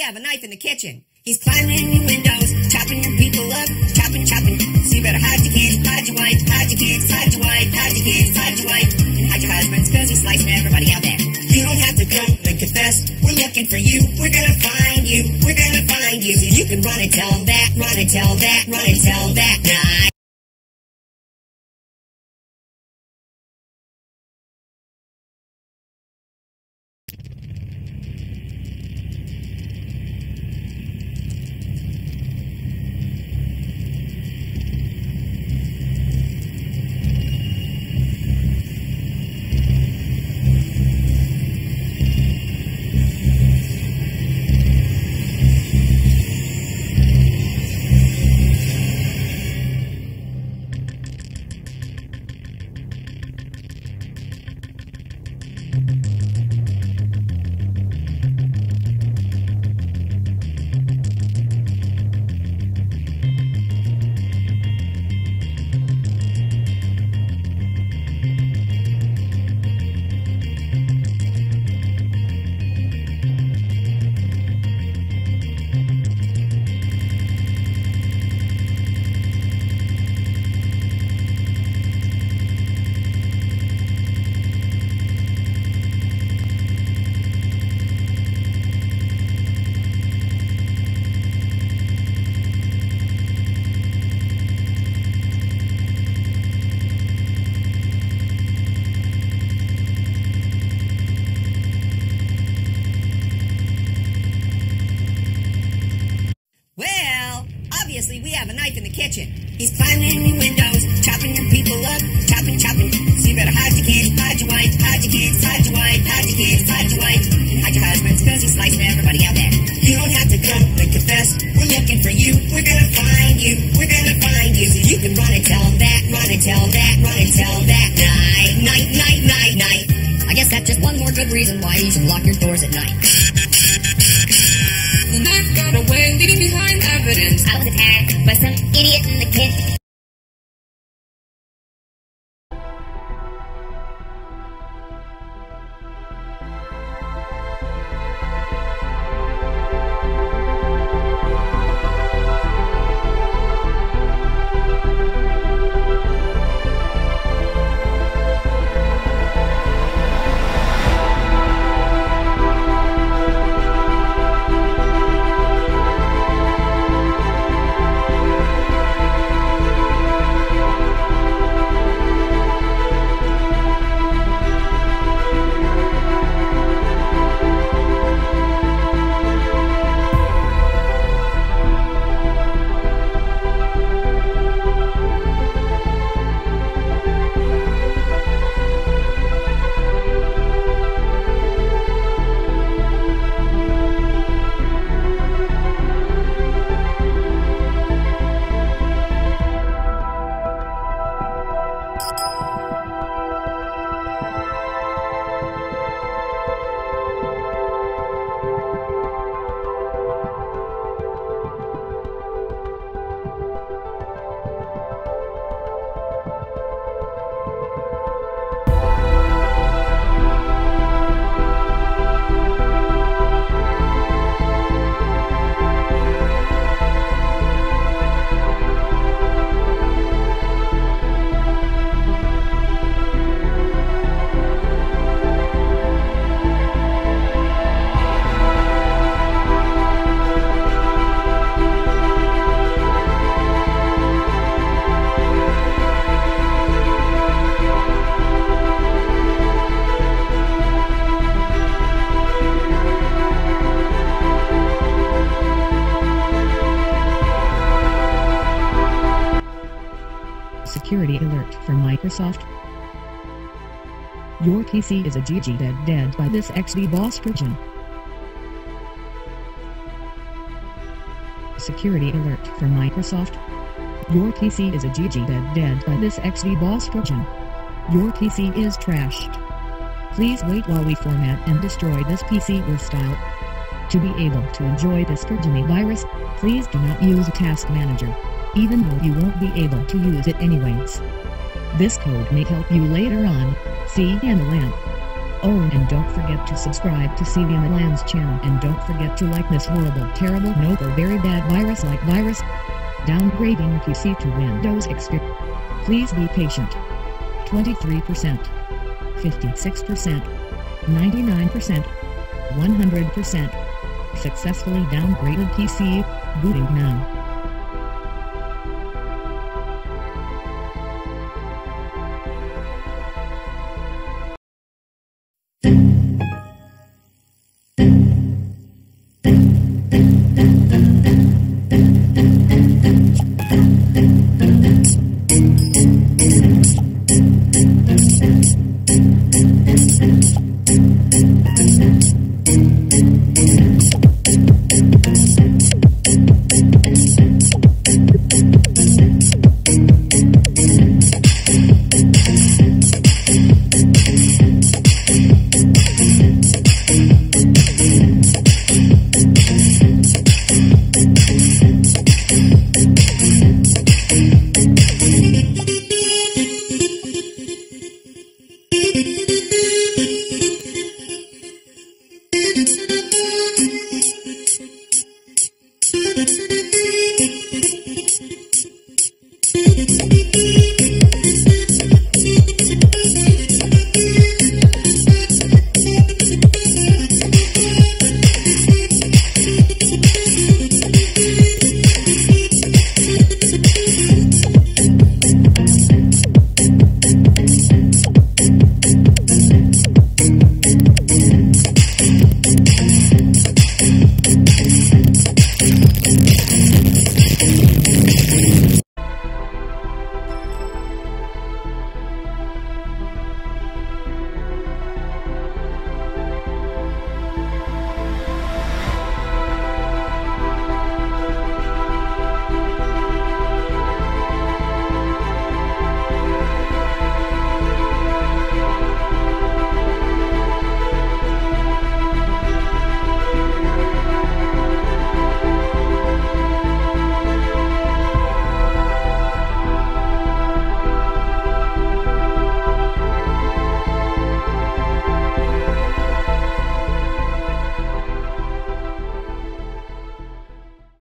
have a knife in the kitchen. He's climbing your windows, chopping your people up, chopping. So you better hide your kids, hide your wife, hide your kids, hide your wife, hide your kids, hide your wife, and hide your husbands, cause he's slicing everybody out there. You don't have to come and confess, we're looking for you, we're gonna find you, we're gonna find you. You can run and tell that, run and tell that, run and tell that. Nah. Obviously, we have a knife in the kitchen. He's climbing your windows, chopping your people up, chopping. So you better hide your kids, hide your wife, hide your kids, hide your wife, hide your kids, hide your wife, and hide your husbands, cause he's slicing everybody out there. You don't have to come and confess, we're looking for you, we're gonna find you, we're gonna find you. So you can run and tell that, run and tell that, run and tell that. Night. I guess that's just one more good reason why you should lock your doors at night. The knife got away, leaving behind evidence. I was attacked by some idiot in the kitchen. Security alert from Microsoft. Your PC is a GG dead by this XD-BOSS Trojan. Security alert from Microsoft. Your PC is a GG dead by this XD-BOSS Trojan. Your PC is trashed. Please wait while we format and destroy this PC with style. To be able to enjoy this Trojan virus, please do not use a task manager, even though you won't be able to use it anyways. This code may help you later on. See in the lamp. Oh, and don't forget to subscribe to Siam Land's channel, and don't forget to like this horrible, terrible, nope, or very bad virus-like virus. Downgrading PC to Windows XP. Please be patient. 23%, 56%, 99%, 100%. Successfully downgraded PC, booting now.